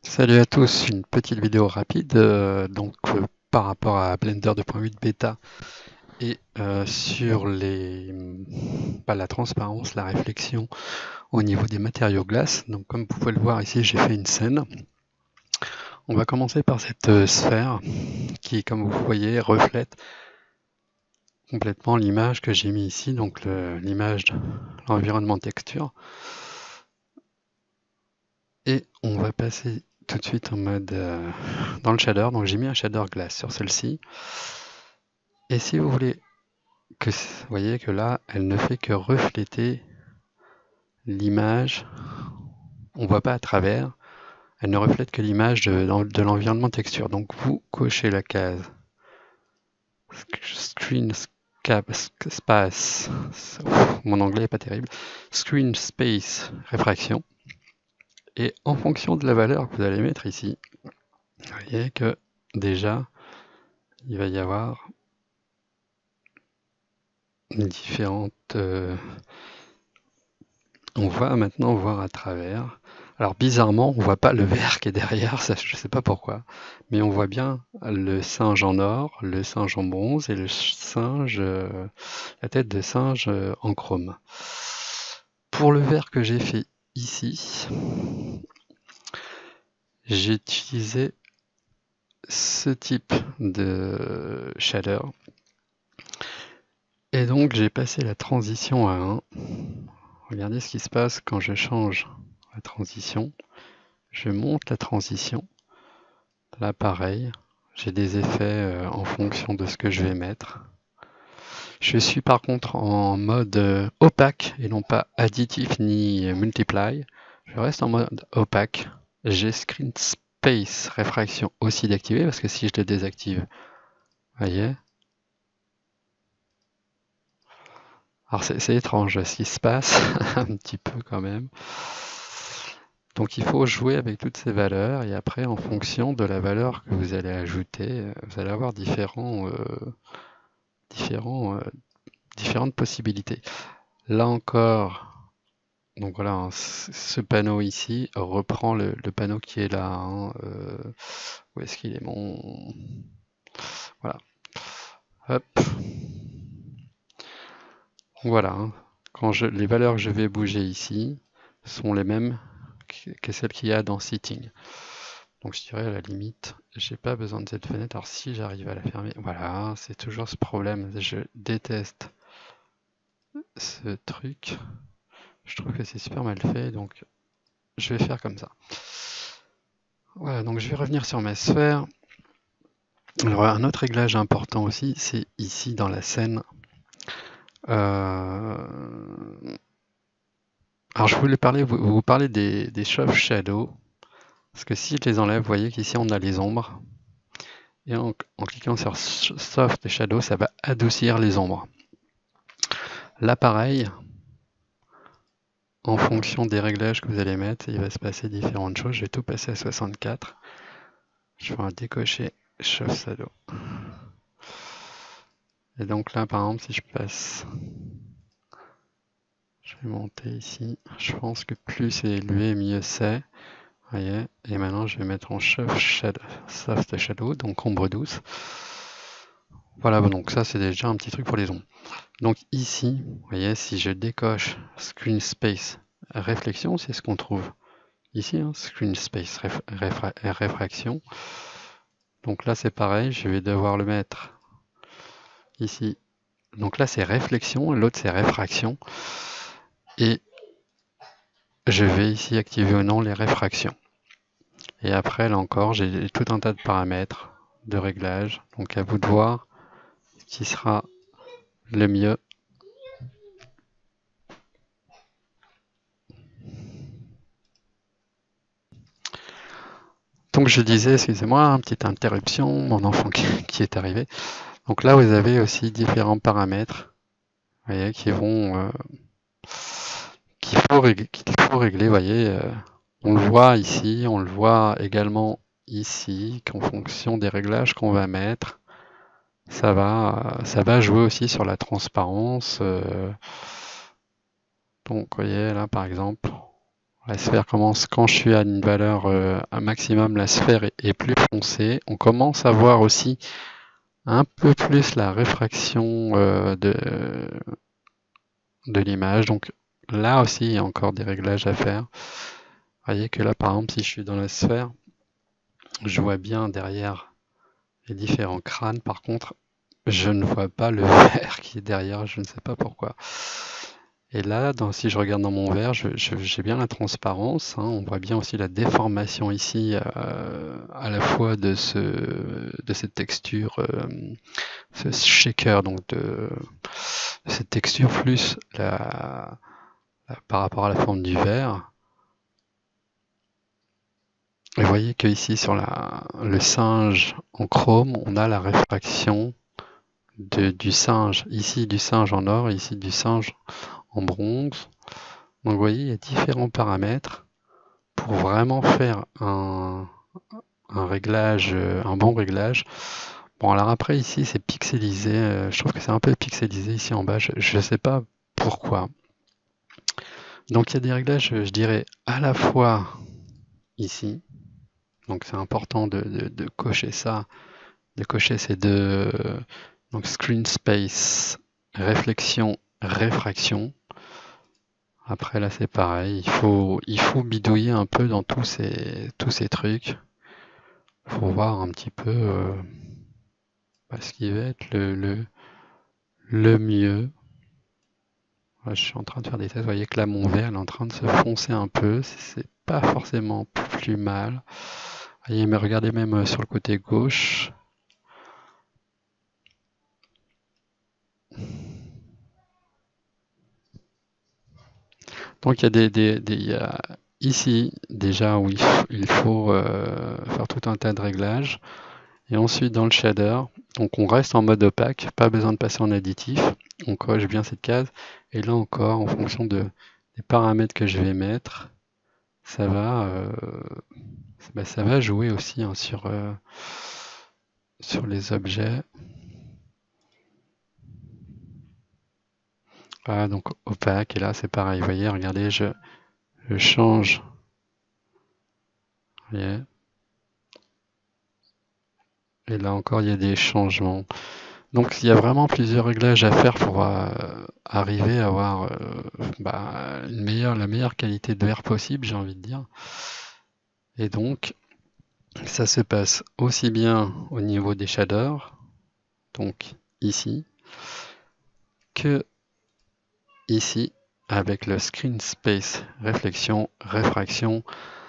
Salut à tous, une petite vidéo rapide par rapport à Blender 2.8 bêta et sur la transparence, la réflexion au niveau des matériaux glace. Donc comme vous pouvez le voir ici, j'ai fait une scène. On va commencer par cette sphère qui, comme vous voyez, reflète complètement l'image que j'ai mis ici, donc l'image de l'environnement texture. Et on va passer tout de suite en mode dans le shader. Donc j'ai mis un shader glace sur celle-ci. Et si vous voulez vous voyez que là, elle ne fait que refléter l'image. On ne voit pas à travers. Elle ne reflète que l'image de l'environnement texture. Donc vous cochez la case Screen Space. Mon anglais n'est pas terrible. Screen Space Réfraction. Et en fonction de la valeur que vous allez mettre ici, vous voyez que déjà, il va y avoir différentes... on va maintenant voir à travers. Alors bizarrement, on voit pas le verre qui est derrière, ça, je sais pas pourquoi, mais on voit bien le singe en or, le singe en bronze et le singe, la tête de singe en chrome. Pour le verre que j'ai fait ici, j'ai utilisé ce type de shader. Et donc j'ai passé la transition à 1. Regardez ce qui se passe quand je change la transition. Je monte la transition. Là, pareil, j'ai des effets en fonction de ce que je vais mettre. Je suis par contre en mode opaque et non pas additif ni multiply. Je reste en mode opaque. J'ai Screen Space Réfraction aussi d'activer parce que si je le désactive, vous voyez. Alors c'est étrange ce qui se passe, un petit peu quand même. Donc il faut jouer avec toutes ces valeurs et après en fonction de la valeur que vous allez ajouter, vous allez avoir différentes possibilités. Là encore, donc voilà, hein, ce panneau ici reprend le panneau qui est là. Hein, où est-ce qu'il est mon... Voilà. Hop. Voilà. Hein. Les valeurs que je vais bouger ici sont les mêmes que celles qu'il y a dans Sitting. Donc je dirais à la limite, j'ai pas besoin de cette fenêtre. Alors si j'arrive à la fermer, voilà, c'est toujours ce problème. Je déteste ce truc. Je trouve que c'est super mal fait, donc je vais faire comme ça. Voilà, donc je vais revenir sur ma sphère. Alors un autre réglage important aussi, c'est ici dans la scène. Alors je voulais vous parler des soft shadows. Parce que si je les enlève, vous voyez qu'ici on a les ombres. Et en cliquant sur Soft Shadow, ça va adoucir les ombres. Là, pareil, en fonction des réglages que vous allez mettre, il va se passer différentes choses. Je vais tout passer à 64. Je vais décocher Soft Shadow. Et donc là, par exemple, si je passe, je vais monter ici. Je pense que plus c'est élevé, mieux c'est. Vous voyez. Et maintenant, je vais mettre en Soft Shadow, donc ombre douce. Voilà, donc ça, c'est déjà un petit truc pour les ombres. Donc ici, vous voyez, si je décoche Screen Space Réflexion, c'est ce qu'on trouve ici, hein, Screen Space Réfraction. Donc là, c'est pareil, je vais devoir le mettre ici. Donc là, c'est réflexion, et l'autre, c'est réfraction. Et je vais ici activer ou non les réfractions. Et après, là encore, j'ai tout un tas de paramètres de réglage. Donc à vous de voir ce qui sera le mieux. Donc je disais, excusez-moi, une petite interruption, mon enfant qui est arrivé. Donc là, vous avez aussi différents paramètres, vous voyez, qu'il faut régler. Vous voyez, on le voit ici, on le voit également ici, qu'en fonction des réglages qu'on va mettre, ça va jouer aussi sur la transparence. Donc, vous voyez là, par exemple, La sphère commence, quand je suis à une valeur un maximum, la sphère est plus foncée. On commence à voir aussi un peu plus la réfraction de l'image. Donc là aussi, il y a encore des réglages à faire. Vous voyez que là, par exemple, si je suis dans la sphère, je vois bien derrière les différents crânes. Par contre, je ne vois pas le verre qui est derrière, je ne sais pas pourquoi. Et là, si je regarde dans mon verre, j'ai bien la transparence. Hein, on voit bien aussi la déformation ici, à la fois de cette texture, ce shaker, donc de cette texture plus par rapport à la forme du verre. Et vous voyez que ici sur le singe en chrome, on a la réfraction du singe. Ici du singe en or, ici du singe en bronze. Donc vous voyez, il y a différents paramètres pour vraiment faire un réglage, un bon réglage. Bon, alors après ici c'est pixelisé, je trouve que c'est un peu pixelisé ici en bas, je ne sais pas pourquoi. Donc il y a des réglages, je dirais, à la fois ici, donc c'est important de cocher ça, de cocher ces deux, donc screen space, réflexion, réfraction. Après là c'est pareil, il faut bidouiller un peu dans tous ces trucs pour voir un petit peu ce qui va être le mieux. Ouais, je suis en train de faire des tests, vous voyez que là mon verre est en train de se foncer un peu, c'est pas forcément plus mal. Vous voyez, mais regardez même sur le côté gauche. Donc il y a ici déjà où il faut faire tout un tas de réglages. Et ensuite dans le shader, donc on reste en mode opaque, pas besoin de passer en additif. On coche bien cette case. Et là encore, en fonction des paramètres que je vais mettre, ça va jouer aussi hein, sur les objets. Voilà, donc opaque. Et là c'est pareil. Vous voyez, regardez, je change. Vous voyez. Et là encore, il y a des changements. Donc il y a vraiment plusieurs réglages à faire pour arriver à avoir la meilleure qualité de verre possible, j'ai envie de dire. Et donc, ça se passe aussi bien au niveau des shaders, donc ici, que ici, avec le screen space réflexion, réfraction.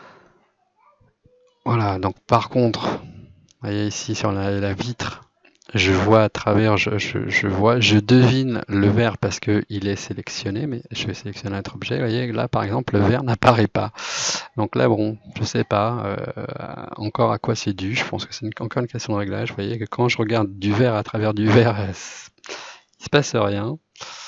Voilà, donc par contre, vous voyez ici sur la vitre, je vois à travers, je devine le verre parce qu'il est sélectionné, mais je vais sélectionner un autre objet. Vous voyez, là, par exemple, le verre n'apparaît pas. Donc là, bon, je sais pas encore à quoi c'est dû. Je pense que c'est encore une question de réglage. Vous voyez que quand je regarde du verre à travers du verre, il se passe rien.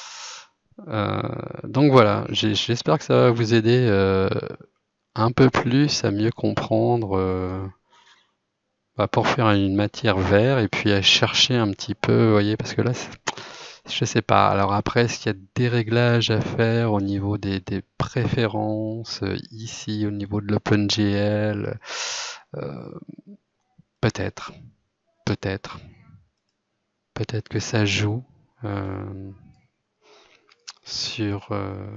Donc voilà, j'espère que ça va vous aider un peu plus à mieux comprendre pour faire une matière vert et puis à chercher un petit peu, vous voyez, parce que là, je sais pas. Alors après, est-ce qu'il y a des réglages à faire au niveau des préférences ici, au niveau de l'OpenGL peut-être, peut-être, peut-être que ça joue sur...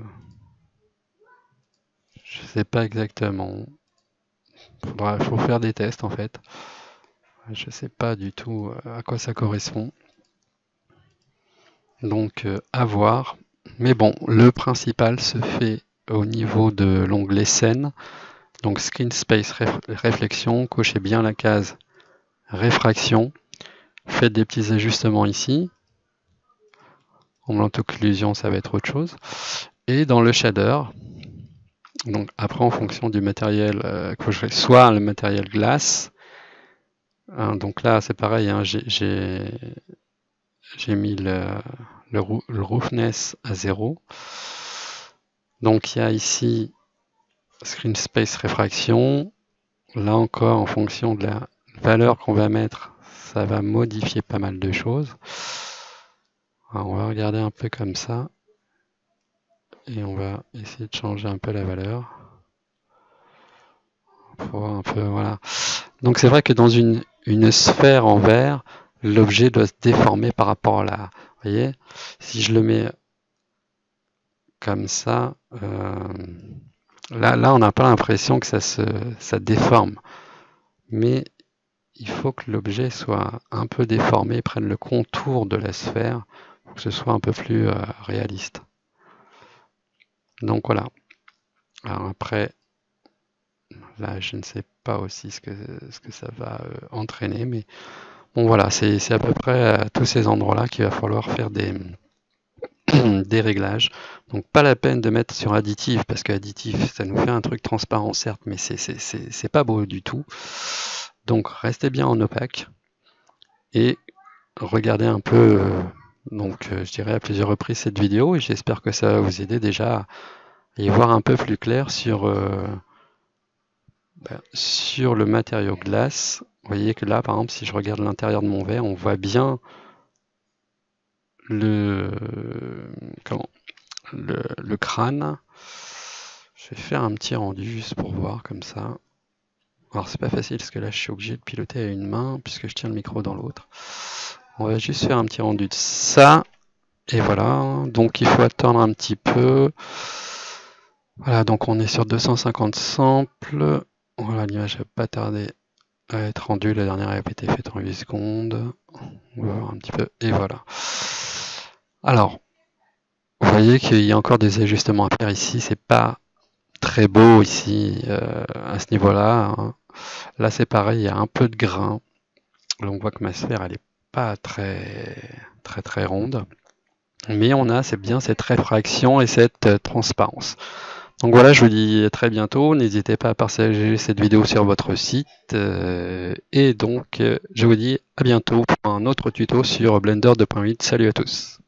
je sais pas exactement. Faut faire des tests en fait. Je sais pas du tout à quoi ça correspond. Donc à voir. Mais bon, le principal se fait au niveau de l'onglet scène. Donc Screen Space Réflexion, cochez bien la case réfraction. Faites des petits ajustements ici. En occlusion, ça va être autre chose. Et dans le shader, donc après en fonction du matériel que je fais, soit le matériel glace. Hein, donc là c'est pareil, hein, j'ai mis le roughness à 0. Donc il y a ici Screen Space Réfraction. Là encore, en fonction de la valeur qu'on va mettre, ça va modifier pas mal de choses. Alors, on va regarder un peu comme ça. Et on va essayer de changer un peu la valeur. Pour voir un peu, voilà. Donc c'est vrai que dans une sphère en verre, l'objet doit se déformer par rapport à la... Vous voyez, si je le mets comme ça, là on n'a pas l'impression que ça déforme. Mais il faut que l'objet soit un peu déformé, prenne le contour de la sphère, pour que ce soit un peu plus réaliste. Donc voilà. Alors après, là je ne sais pas aussi ce que ça va entraîner, mais bon voilà, c'est à peu près à tous ces endroits-là qu'il va falloir faire des réglages. Donc pas la peine de mettre sur additif, parce que additif, ça nous fait un truc transparent certes, mais c'est pas beau du tout. Donc restez bien en opaque et regardez un peu, je dirais à plusieurs reprises cette vidéo, et j'espère que ça va vous aider déjà à y voir un peu plus clair sur le matériau glace. Vous voyez que là, par exemple, si je regarde l'intérieur de mon verre, on voit bien le crâne. Je vais faire un petit rendu juste pour voir comme ça. Alors c'est pas facile parce que là je suis obligé de piloter à une main puisque je tiens le micro dans l'autre. On va juste faire un petit rendu de ça. Et voilà, donc il faut attendre un petit peu. Voilà, donc on est sur 250 samples. Voilà, l'image va pas tarder à être rendue. La dernière a été faite en 8 secondes. On va voir un petit peu. Et voilà. Alors, vous voyez qu'il y a encore des ajustements à faire ici. C'est pas très beau ici à ce niveau-là. Hein. Là, c'est pareil, il y a un peu de grain. Là, on voit que ma sphère, elle est pas très ronde. Mais on a, c'est bien cette réfraction et cette transparence. Donc voilà, je vous dis à très bientôt. N'hésitez pas à partager cette vidéo sur votre site. Et donc, je vous dis à bientôt pour un autre tuto sur Blender 2.8. Salut à tous.